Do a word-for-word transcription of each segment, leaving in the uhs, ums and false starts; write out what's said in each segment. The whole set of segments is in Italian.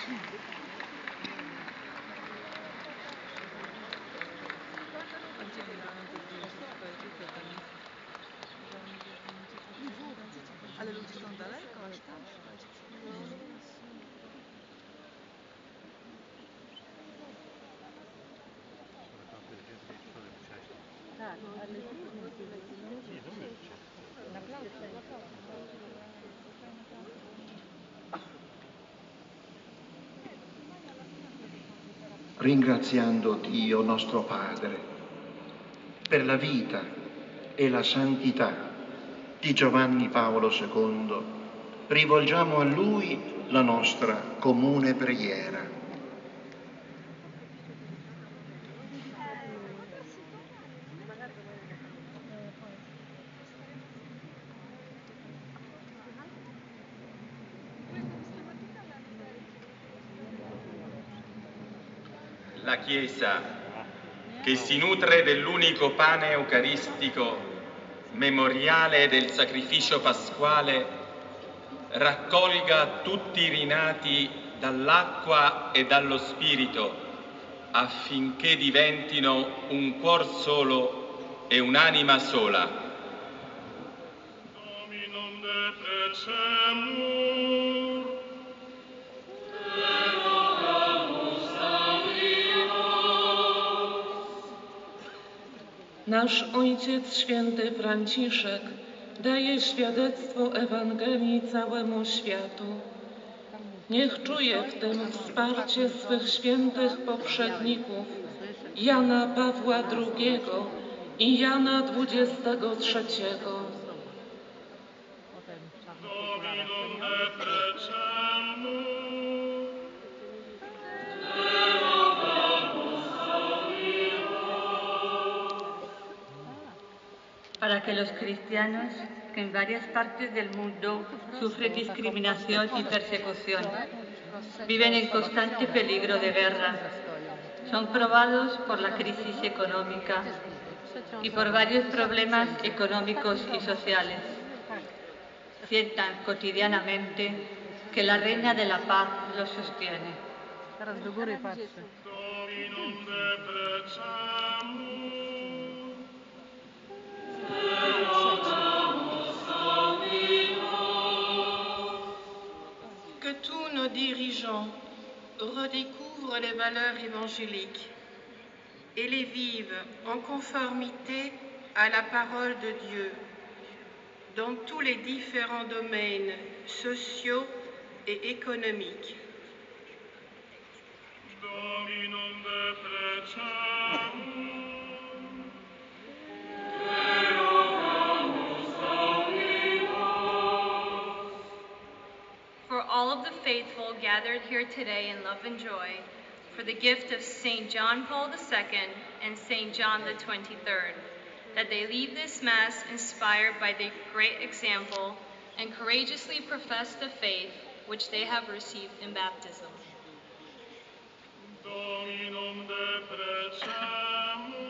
Ale ludzie są daleko, aż tam szukać. Tak, ale na plażę. Ringraziando Dio nostro Padre per la vita e la santità di Giovanni Paolo secondo, rivolgiamo a Lui la nostra comune preghiera. La Chiesa, che si nutre dell'unico pane eucaristico, memoriale del sacrificio pasquale, raccolga tutti i rinati dall'acqua e dallo Spirito, affinché diventino un cuor solo e un'anima sola. Dominum deprecemur. Nasz Ojciec Święty Franciszek daje świadectwo Ewangelii całemu światu. Niech czuje w tym wsparcie swych świętych poprzedników, Jana Pawła drugiego i Jana dwudziestego trzeciego. Dominum deprecemur. Para que los cristianos que en varias partes del mundo sufren discriminación y persecución, viven en constante peligro de guerra, son probados por la crisis económica y por varios problemas económicos y sociales, sientan cotidianamente que la Reina de la Paz los sostiene. Dominum deprecemur. Que tous nos dirigeants redécouvrent les valeurs évangéliques et les vivent en conformité à la parole de Dieu dans tous les différents domaines sociaux et économiques. Dominum deprecemur. For all of the faithful gathered here today in love and joy, for the gift of Saint John Paul the Second and Saint John the Twenty-third, that they leave this Mass inspired by the great example and courageously profess the faith which they have received in baptism. Dominum deprecemur.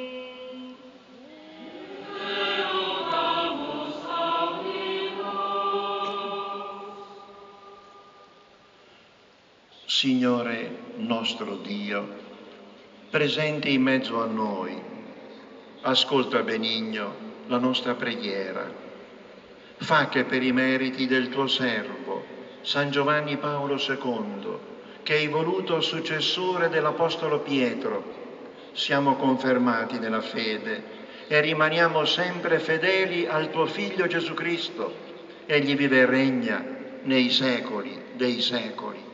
Signore nostro Dio, presente in mezzo a noi, ascolta benigno la nostra preghiera. Fa che per i meriti del tuo servo, San Giovanni Paolo secondo, che hai voluto successore dell'Apostolo Pietro, siamo confermati nella fede e rimaniamo sempre fedeli al tuo Figlio Gesù Cristo. Egli vive e regna nei secoli dei secoli.